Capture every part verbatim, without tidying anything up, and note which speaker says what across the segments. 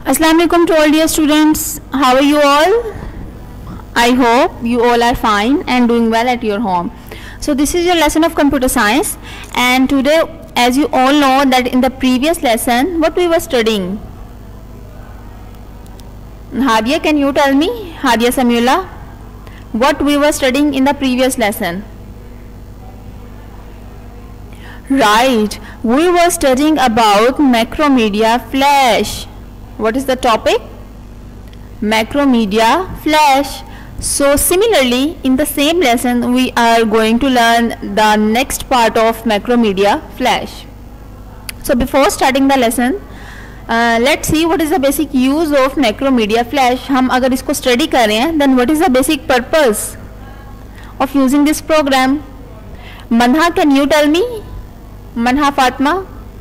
Speaker 1: Assalamu alaikum to all dear students. How are you all? I hope you all are fine and doing well at your home. So this is your lesson of computer science, and today, as you all know, that in the previous lesson what we were studying. Hadia, can you tell me, Hadia Samula, what we were studying in the previous lesson? Right, we were studying about Macromedia Flash. What is the topic? Macromedia Flash. So similarly, in the same lesson we are going to learn the next part of Macromedia Flash. So before starting the lesson, uh, let's see what is the basic use of Macromedia Flash. हम अगर इसको study कर रहे हैं, then what is the basic purpose of using this program? Manha, can you tell me? Manha Fatma?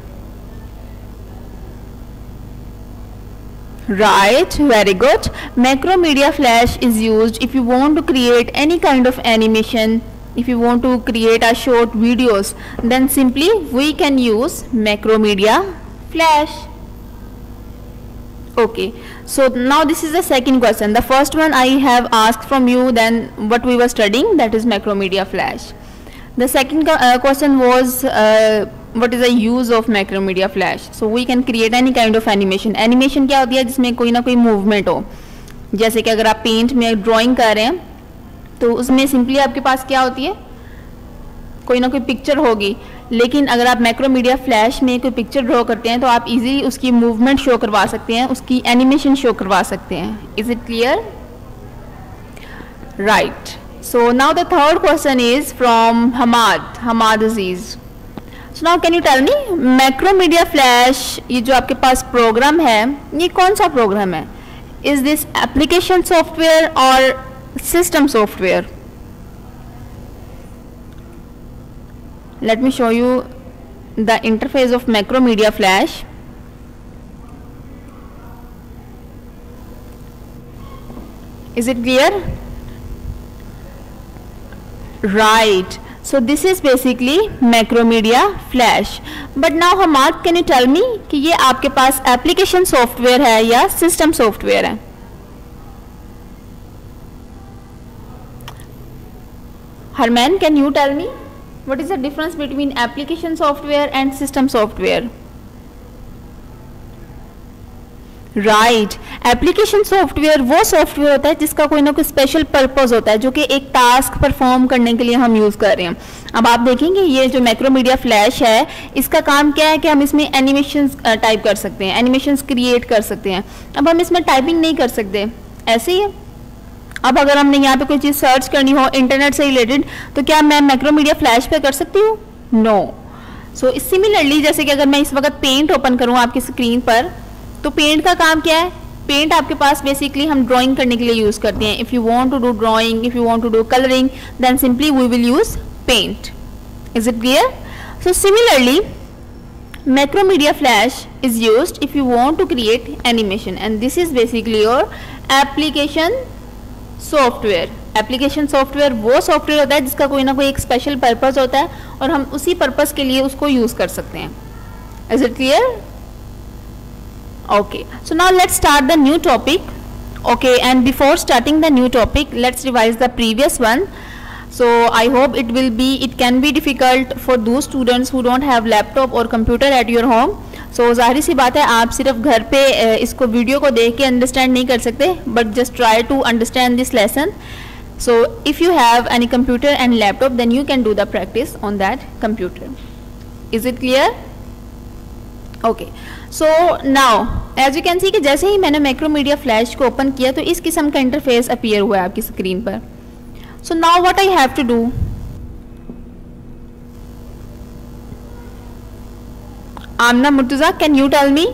Speaker 1: Right, very good. Macromedia Flash is used if you want to create any kind of animation, if you want to create a short videos, then simply we can use Macromedia Flash. Okay, so now this is the second question. The first one I have asked from you, then what we were studying, that is Macromedia Flash. The second uh, question was uh, what is the use of Macromedia Flash? So we can create any kind of animation. Animation क्या होती है? जिसमें कोई ना कोई movement हो. जैसे कि अगर आप पेंट में ड्राइंग कर रहे हैं तो उसमें सिंपली आपके पास क्या होती है, कोई ना कोई पिक्चर होगी. लेकिन अगर आप मैक्रोमीडिया फ्लैश में कोई पिक्चर ड्रॉ करते हैं तो आप इजीली उसकी मूवमेंट शो करवा सकते हैं, उसकी एनिमेशन शो करवा सकते हैं. Is it clear? Right. So now the third question is from Hamad, Hamad Aziz. So now can you tell me, Macromedia Flash, ये जो आपके पास प्रोग्राम है, ये कौन सा प्रोग्राम है? Is this application software or system software? Let me show you the interface of Macromedia Flash. Is it clear? Right. So this is basically Macromedia Flash. But now Hamad, can you tell me कि ये आपके पास application software है या system software है? Harman, can you tell me what is the difference between application software and system software? Right. Application software वो software होता है जिसका कोई ना कोई स्पेशल पर्पस होता है, जो कि एक टास्क परफॉर्म करने के लिए हम यूज़ कर रहे हैं. अब आप देखेंगे ये जो मैक्रोमीडिया फ्लैश है, इसका काम क्या है कि हम इसमें एनिमेशंस टाइप कर सकते हैं, एनिमेशंस क्रिएट कर सकते हैं. अब हम इसमें टाइपिंग नहीं कर सकते, ऐसे ही है. अब अगर हमने यहाँ पे कोई चीज़ सर्च करनी हो इंटरनेट से रिलेटेड, तो क्या मैं मैक्रोमीडिया फ्लैश पे कर सकती हूँ? नो. सो सिमिलरली जैसे कि अगर मैं इस वक्त पेंट ओपन करूँ आपकी स्क्रीन पर, तो पेंट का काम क्या है? पेंट आपके पास बेसिकली हम ड्राइंग करने के लिए यूज करते हैं. If you want to do drawing, if you want to do colouring, then simply we will use paint. Is it clear? So similarly Macromedia Flash is used if you want to create animation, and this is basically your application software. Application software वो software होता है जिसका कोई ना कोई एक special purpose होता है और हम उसी पर्पस के लिए उसको यूज कर सकते हैं. Is it clear? Okay, so now let's start the new topic. Okay, and before starting the new topic, let's revise the previous one. So I hope it will be, it can be difficult for those students who don't have laptop or computer at your home. So जाहिर सी बात है आप सिर्फ घर पे इसको video को देख के अंडरस्टैंड नहीं कर सकते, but just try to understand this lesson. So if you have any computer and laptop, then you can do the practice on that computer. Is it clear? Okay. So now as you can see कि जैसे ही मैंने Macromedia flash को open किया तो इस किस्म का interface appear हुआ है आपकी स्क्रीन पर. So now what I have to do, Amna Murtaza, can you tell me?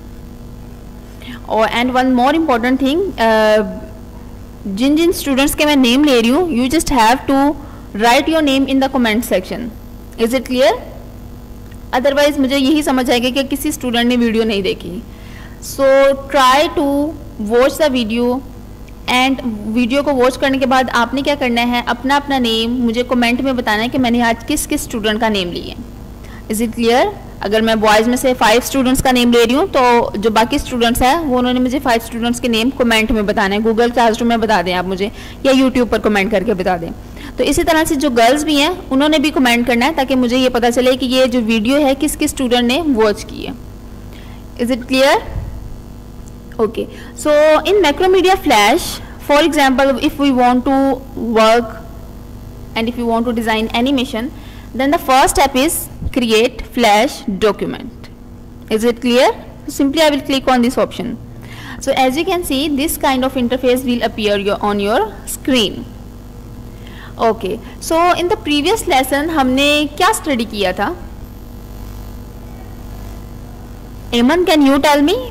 Speaker 1: और and one more important thing, जिन जिन स्टूडेंट्स के मैं नेम ले रही हूँ, you just have to write your name in the comment section. Is it clear? Otherwise मुझे यही समझ आएगा कि किसी स्टूडेंट ने वीडियो नहीं देखी. So try to watch the video, and video को वॉच करने के बाद आपने क्या करना है, अपना अपना नेम मुझे कमेंट में बताना है कि मैंने आज किस किस स्टूडेंट का नेम लिया है. Is it clear? अगर मैं बॉयज़ में से फाइव स्टूडेंट्स का नेम ले रही हूँ तो जो बाकी स्टूडेंट्स हैं वो उन्होंने मुझे फाइव स्टूडेंट्स के नेम कमेंट में बताना है, गूगल क्लासरूम में बता दें आप मुझे, या यूट्यूब पर कमेंट करके बता दें। तो इसी तरह से जो गर्ल्स भी हैं उन्होंने भी कमेंट करना है ताकि मुझे ये पता चले कि ये जो वीडियो है किस किस स्टूडेंट ने वॉच की है। Is it clear? Okay, so in Macromedia Flash, for example if we want to work and if you want to design animation, then the first step is create flash document. Is it clear? Simply I will click on this option. So as you can see, this kind of interface will appear your, on your screen. Okay, so in the previous lesson हमने क्या study किया था? Eman, can you tell me?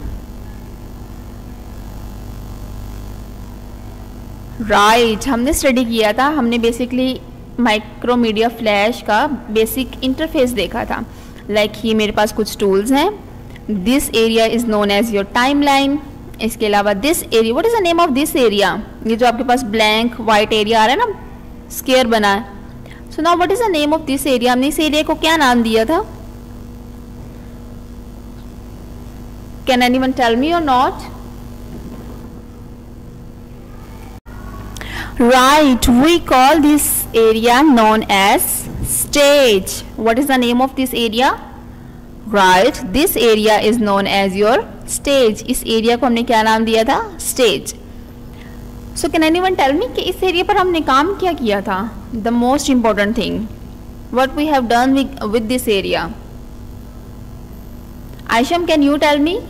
Speaker 1: Right, हमने study किया था, हमने basically Micromedia Flash का basic interface देखा था। लाइक like ये मेरे पास कुछ टूल्स हैं, this area is known as your timeline. इसके अलावा this area, what is the name of this area? ये जो आपके पास ब्लैंक वाइट एरिया आ रहा है ना, स्क्वायर बना है। So now what is the name of this area? हमने इस एरिया को क्या नाम दिया था? Can anyone tell me or not? Right, we call this area known as stage. What is the name of this area? Right, this area is known as your stage. इस area को हमने क्या नाम दिया था? Stage. So can anyone tell me कि इस area पर हमने काम क्या किया था? The most important thing, what we have done with, with this area. Aisham, can you tell me?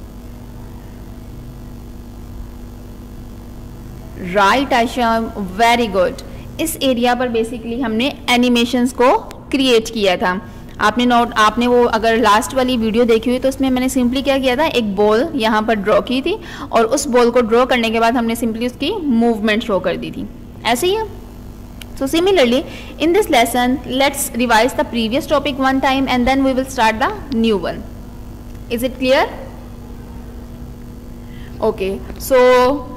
Speaker 1: Right Ayesha, very good. इस एरिया पर बेसिकली हमने एनिमेशंस को क्रिएट किया था। आपने नोट आपने वो अगर लास्ट वाली वीडियो देखी हुई तो उसमें मैंने सिंपली क्या किया था, एक बॉल यहाँ पर ड्रॉ की थी और उस बॉल को ड्रॉ करने के बाद हमने सिंपली उसकी मूवमेंट शो कर दी थी। ऐसे ही है। So similarly in this lesson let's revise the previous topic one time and then we will start the new one. Is it clear? Okay, so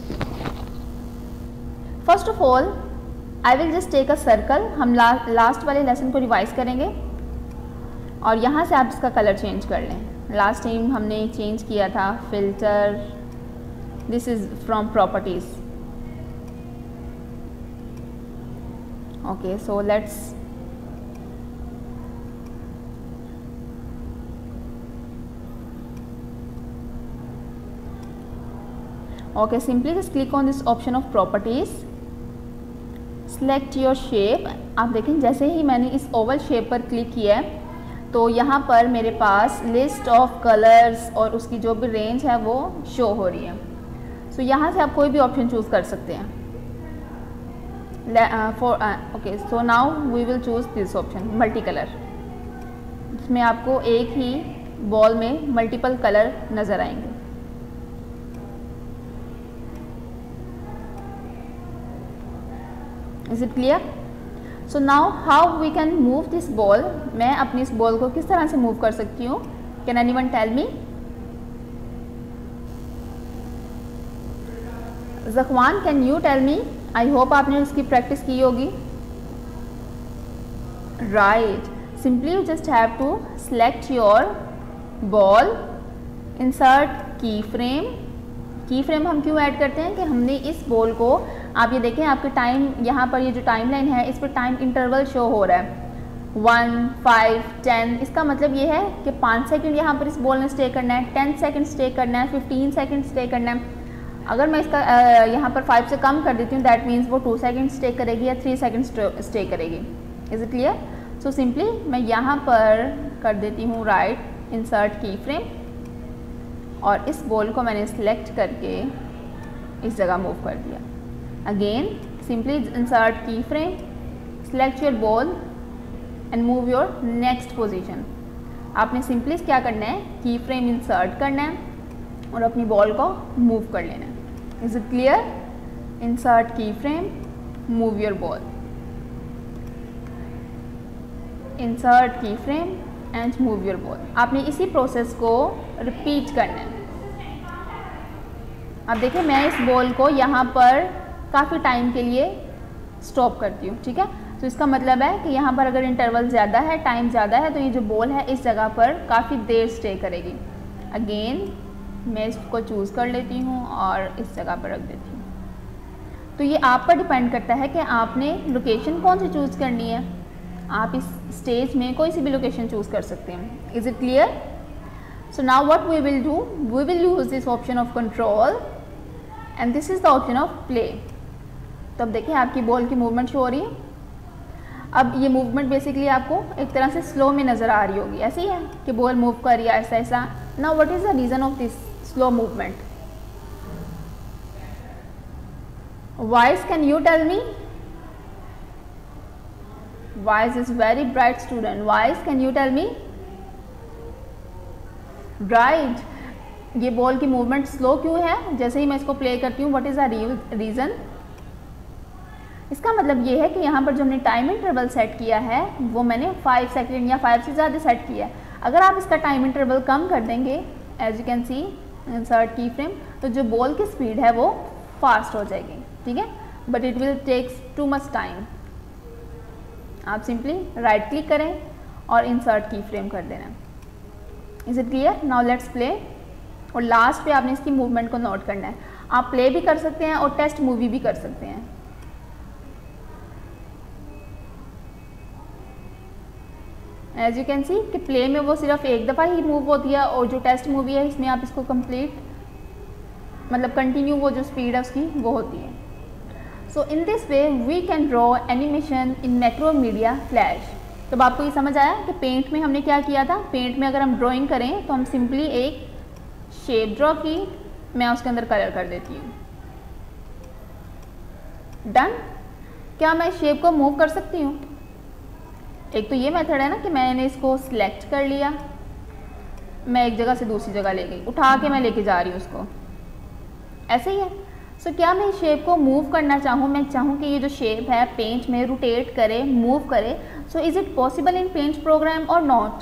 Speaker 1: first of all I will just take a circle. हम ला, last वाले lesson को revise करेंगे और यहाँ से आप इसका कलर चेंज कर लें। लास्ट टाइम हमने चेंज किया था filter, this is from properties. Okay, so let's okay, simply just click on this option of properties, select your shape। आप देखें जैसे ही मैंने इस ओवल शेप पर क्लिक किया है तो यहाँ पर मेरे पास लिस्ट ऑफ कलर्स और उसकी जो भी रेंज है वो शो हो रही है। सो so, यहाँ से आप कोई भी ऑप्शन चूज़ कर सकते हैं। For okay, so now we will choose this option multi colour. इसमें आपको एक ही बॉल में मल्टीपल कलर नज़र आएंगे। Is it clear? So now how we can move this ball? मैं अपनी इस बॉल को किस तरह से मूव कर सकती हूँ? Can anyone tell me? ज़खवान, can you tell me? I hope आपने उसकी प्रैक्टिस की होगी। Right. Simply you just have to select your ball, insert keyframe। Keyframe हम क्यों ऐड करते हैं कि हमने इस बॉल को, आप ये देखें आपके टाइम यहाँ पर ये जो टाइम लाइन है इस पर टाइम इंटरवल शो हो रहा है वन, फाइव, टेन। इसका मतलब ये है कि पाँच सेकंड यहाँ पर इस बॉल ने स्टे करना है, टेन सेकंड स्टे करना है, फिफ्टीन सेकंड स्टे करना है। अगर मैं इसका यहाँ पर फाइव से कम कर देती हूँ दैट मीन्स वो टू सेकंड स्टे करेगी या थ्री सेकंड स्टे करेगी। Is it clear? So simply मैं यहाँ पर कर देती हूँ राइट इंसर्ट की फ्रेम और इस बॉल को मैंने सिलेक्ट करके इस जगह मूव कर दिया। Again simply insert keyframe, select your ball and move your next position. आपने सिंपली क्या करना है, की फ्रेम इंसर्ट करना है और अपनी बॉल को मूव कर लेना है। Is it clear? Insert keyframe, move your ball, insert keyframe and move your ball. आपने इसी प्रोसेस को रिपीट करना है। अब देखिए मैं इस बॉल को यहाँ पर काफ़ी टाइम के लिए स्टॉप करती हूँ, ठीक है। तो इसका मतलब है कि यहाँ पर अगर इंटरवल ज़्यादा है, टाइम ज़्यादा है, तो ये जो बॉल है इस जगह पर काफ़ी देर स्टे करेगी। अगेन मैं इसको चूज़ कर लेती हूँ और इस जगह पर रख देती हूँ। तो ये आप पर डिपेंड करता है कि आपने लोकेशन कौन सी चूज़ करनी है। आप इस स्टेज में कोई सी भी लोकेशन चूज़ कर सकते हैं। Is it clear? So now what we will do, we will use this option of control and this is the option of play. तो अब देखिए आपकी बॉल की मूवमेंट शो हो रही है। अब ये मूवमेंट बेसिकली आपको एक तरह से स्लो में नज़र आ रही होगी, ऐसी है कि बॉल मूव कर रही है ऐसा ऐसा। Now what is the reason of this slow movement? Wise, can you tell me? Wise is very bright student. Wise, can you tell me? Right. ये बॉल की मूवमेंट स्लो क्यों है? जैसे ही मैं इसको प्ले करती हूँ, व्हाट इज़ द रीज़न? इसका मतलब ये है कि यहाँ पर जो हमने टाइम इंटरवल सेट किया है वो मैंने फाइव सेकेंड या फाइव से ज़्यादा सेट किया है। अगर आप इसका टाइम इंटरवल कम कर देंगे, as you can see insert keyframe, तो जो बॉल की स्पीड है वो फास्ट हो जाएगी, ठीक है, but it will takes too much time. आप सिंपली राइट क्लिक करें और इंसर्ट की फ्रेम कर देना। Is it clear? Now let's play. और लास्ट पे आपने इसकी मूवमेंट को नोट करना है। आप प्ले भी कर सकते हैं और टेस्ट मूवी भी कर सकते हैं। एज यू कैन सी कि प्ले में वो सिर्फ एक दफ़ा ही मूव होती है और जो टेस्ट मूवी है इसमें आप इसको कंप्लीट मतलब कंटिन्यू वो जो स्पीड है उसकी वो होती है। So in this way we can draw animation in Macromedia Flash. तो आपको ये समझ आया कि पेंट में हमने क्या किया था। पेंट में अगर हम ड्राइंग करें तो हम सिंपली एक शेप ड्रॉ की, मैं उसके अंदर कलर कर देती हूँ। डन। क्या मैं शेप को मूव कर सकती हूँ? एक तो ये मेथड है ना कि मैंने इसको सिलेक्ट कर लिया, मैं एक जगह से दूसरी जगह ले गई, उठा के मैं लेके जा रही हूँ उसको, ऐसे ही है। सो so, क्या मैं शेप को मूव करना चाहूँ, मैं चाहूँ कि ये जो शेप है पेंट में रोटेट करे, मूव करे, so is it possible in paint program or not?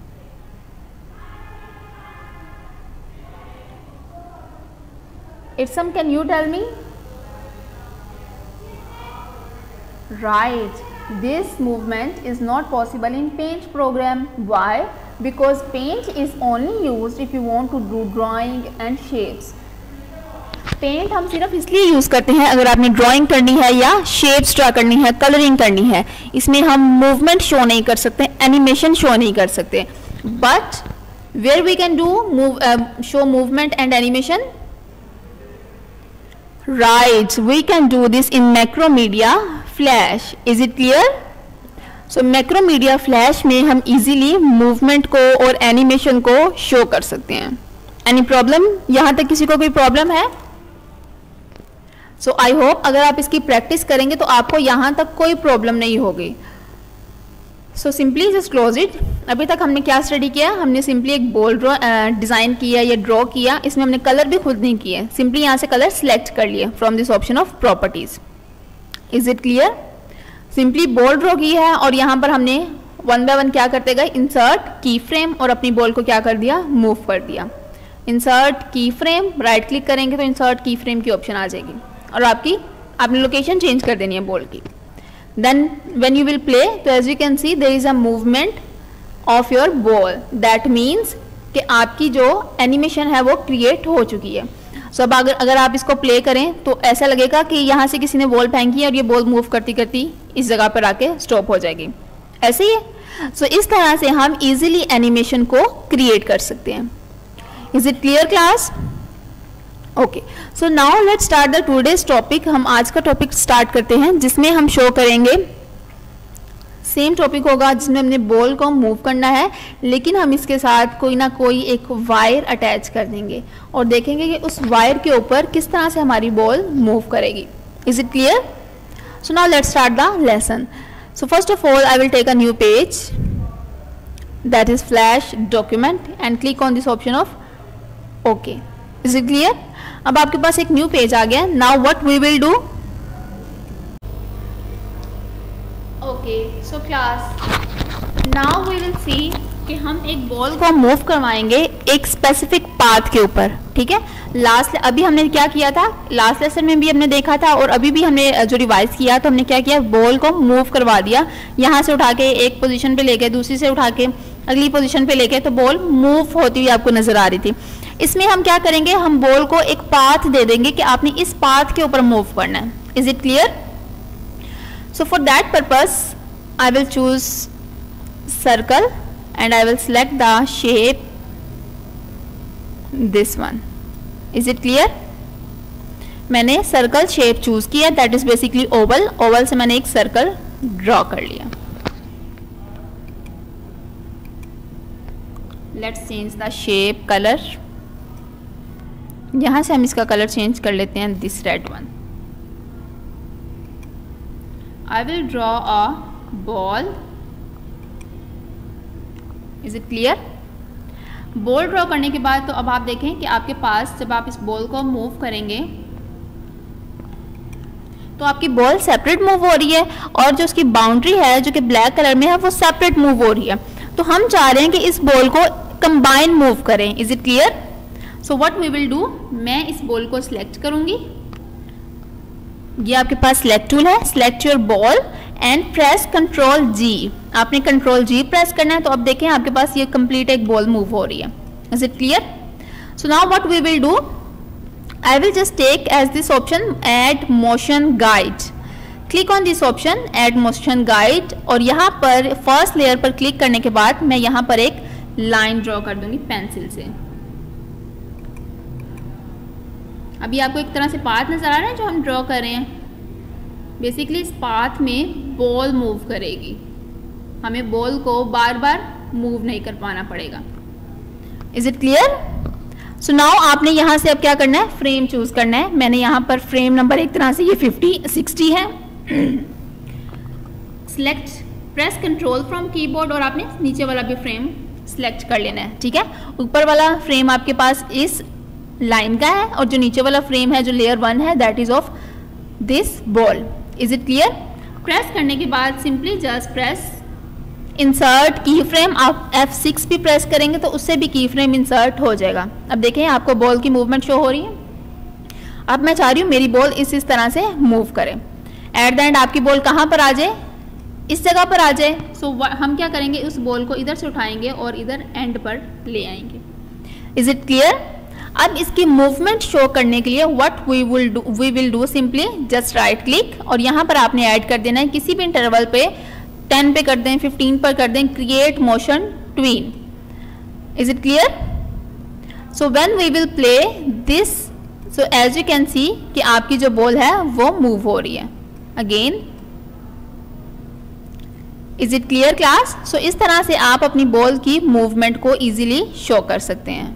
Speaker 1: Itsam, can you tell me? Right. This movement is not possible in Paint program. Why? Because Paint is only used if you want to do drawing and shapes. Paint हम सिर्फ इसलिए use करते हैं अगर आपने drawing करनी है या शेप्स ड्रा करनी है, कलरिंग करनी है। इसमें हम मूवमेंट शो नहीं कर सकते, एनिमेशन शो नहीं कर सकते। But where we can do move show movement and animation, right, we can do this in Macromedia Flash. Is it clear? So Macromedia Flash में हम इजीली मूवमेंट को और एनिमेशन को शो कर सकते हैं। Any problem? यहाँ तक किसी को कोई प्रॉब्लम है? सो आई होप अगर आप इसकी प्रैक्टिस करेंगे तो आपको यहाँ तक कोई प्रॉब्लम नहीं होगी। So simply just close it. अभी तक हमने क्या स्टडी किया? हमने सिंपली एक बॉल ड्रॉ डिज़ाइन किया या ड्रॉ किया। इसमें हमने कलर भी खुद नहीं किए, सिंपली यहाँ से कलर सिलेक्ट कर लिए from this option of properties. Is it clear? Simply ball draw की है और यहाँ पर हमने वन बाय वन क्या करते गए, इंसर्ट की फ्रेम और अपनी बॉल को क्या कर दिया, मूव कर दिया। इंसर्ट की फ्रेम, राइट क्लिक करेंगे तो इंसर्ट की फ्रेम की ऑप्शन आ जाएगी और आपकी आपने लोकेशन चेंज कर देनी है बॉल की। Then when you will play, तो as you can see there is a movement of your ball. That means कि आपकी जो एनिमेशन है वो क्रिएट हो चुकी है। सो so, अब अगर अगर आप इसको प्ले करें तो ऐसा लगेगा कि यहाँ से किसी ने बॉल फेंकी है और ये बॉल मूव करती करती इस जगह पर आके स्टॉप हो जाएगी, ऐसे ही है। सो so, इस तरह से हम इजीली एनिमेशन को क्रिएट कर सकते हैं। Is it clear class? Okay, so now let's start the today's topic. हम आज का टॉपिक स्टार्ट करते हैं जिसमें हम शो करेंगे, सेम टॉपिक होगा जिसमें हमने बॉल को मूव करना है, लेकिन हम इसके साथ कोई ना कोई एक वायर अटैच कर देंगे और देखेंगे कि उस वायर के ऊपर किस तरह से हमारी बॉल मूव करेगी। Is it clear? So now let's start the lesson. So first of all I will take a new page, that is Flash document, and click on this option of okay. Is it clear? अब आपके पास एक new page आ गया। Now what we will do, okay so class now we will see कि हम एक ball को मूव करवाएंगे एक स्पेसिफिक पाथ के ऊपर, ठीक है। लास्ट अभी हमने क्या किया था, लास्ट लेसन में भी हमने देखा था और अभी भी हमने जो रिवाइज किया तो हमने क्या किया, बॉल को मूव करवा दिया, यहाँ से उठा के एक पोजीशन पे लेके दूसरी से उठा के अगली पोजीशन पे लेके, तो बॉल मूव होती हुई आपको नजर आ रही थी। इसमें हम क्या करेंगे, हम बॉल को एक पाथ दे देंगे कि आपने इस पाथ के ऊपर मूव करना है। Is it clear? So for that purpose I will choose circle and I will select the shape this one. Is it clear? मैंने सर्कल शेप चूज किया, that is basically oval. Oval से मैंने एक circle draw कर लिया। Let's change the shape colour. यहां से हम इसका कलर चेंज कर लेते हैं, this red one. I will draw a ball. Is it clear? Ball draw करने के बाद तो अब आप देखें कि आपके पास जब आप इस बॉल को मूव करेंगे तो आपकी बॉल सेपरेट मूव हो रही है और जो उसकी बाउंड्री है जो कि ब्लैक कलर में है वो सेपरेट मूव हो रही है। तो हम चाह रहे हैं कि इस बॉल को कंबाइन मूव करें। Is it clear? So what we will do, मैं इस बॉल को सिलेक्ट करूंगी। ये आपके पास सिलेक्ट टूल है, select your ball and press control G. आपने कंट्रोल जी प्रेस करना है तो अब देखें आपके पास ये कंप्लीट एक बॉल मूव हो रही है। Is it clear? So now what we will do, I will just take as this option add motion guide. Click on this option add motion guide और यहाँ पर फर्स्ट लेयर पर click करने के बाद मैं यहाँ पर एक लाइन ड्रॉ कर दूंगी पेंसिल से। अभी आपको एक तरह से पाथ नजर आ रहा है जो हम ड्रॉ कर रहे हैं। बेसिकली इस पाथ में बॉल मूव करेगी, हमें बॉल को बार बार मूव नहीं कर पाना पड़ेगा। Is it clear? So now आपने यहाँ से अब क्या करना है, फ्रेम चूज करना है। मैंने यहाँ पर फ्रेम नंबर एक तरह से ये फिफ्टी सिक्सटी है। Select press control from keyboard और आपने नीचे वाला भी फ्रेम सिलेक्ट कर लेना है। ठीक है, ऊपर वाला फ्रेम आपके पास इस लाइन का है और जो नीचे वाला फ्रेम है जो लेयर वन है that is of this ball. Is it clear? Press करने के बाद simply just press insert keyframe. आप एफ सिक्स भी प्रेस करेंगे तो उससे भी की फ्रेम इंसर्ट हो जाएगा। अब देखें आपको बॉल की मूवमेंट शो हो रही है। अब मैं चाह रही हूँ मेरी बॉल इस इस तरह से मूव करे। एट द एंड आपकी बॉल कहाँ पर आ जाए, इस जगह पर आ जाए। सो so, हम क्या करेंगे, उस बॉल को इधर से उठाएंगे और इधर एंड पर ले आएंगे। Is it clear? अब इसकी मूवमेंट शो करने के लिए what we will do we will do simply just right click और यहाँ पर आपने ऐड कर देना है किसी भी इंटरवल पे, टेन पे कर दें, फिफ्टीन पर कर दें, create motion tween. Is it clear? So when we will play this, so as you can see कि आपकी जो बॉल है वो मूव हो रही है again. Is it clear class? सो इस तरह से आप अपनी बॉल की मूवमेंट को इजीली शो कर सकते हैं।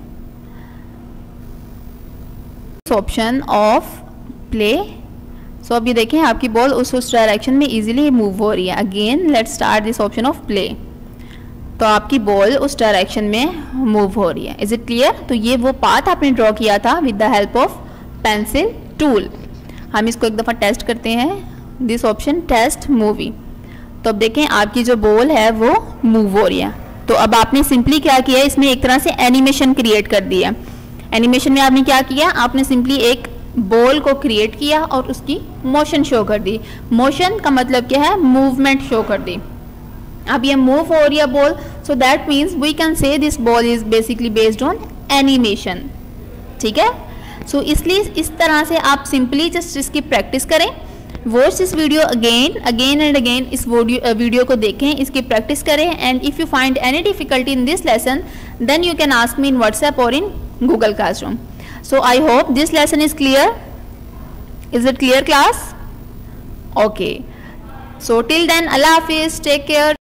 Speaker 1: Option of play. सो अभी देखें आपकी बॉल उस उस डायरेक्शन में इजीली मूव हो रही है। Again let's start this option of play. तो आपकी बॉल उस डायरेक्शन में मूव हो रही है। Is it clear? तो ये वो पाथ आपने ड्रॉ किया था with the help of pencil tool. हम इसको एक दफ़ा टेस्ट करते हैं, दिस ऑप्शन टेस्ट मूवी। तो अब देखें आपकी जो बॉल है वो मूव हो रही है। तो अब आपने सिंपली क्या किया, इसमें एक तरह से एनिमेशन क्रिएट कर दिया। एनिमेशन में आपने क्या किया, आपने सिंपली एक बॉल को क्रिएट किया और उसकी मोशन शो कर दी। मोशन का मतलब क्या है, मूवमेंट शो कर दी। अब ये मूव हो रही है ball, so that means we can say this ball is basically based on animation. ठीक है, सो so, इसलिए इस तरह से आप सिंपली जस्ट इसकी प्रैक्टिस करें। Watch this video again again and again, इस वीडियो वीडियो को देखें, इसकी प्रैक्टिस करें। And if you find any difficulty in this lesson then you can ask me in WhatsApp or in Google Classroom. So I hope this lesson is clear. Is it clear class? Okay. So till then, Allah Hafiz, take care.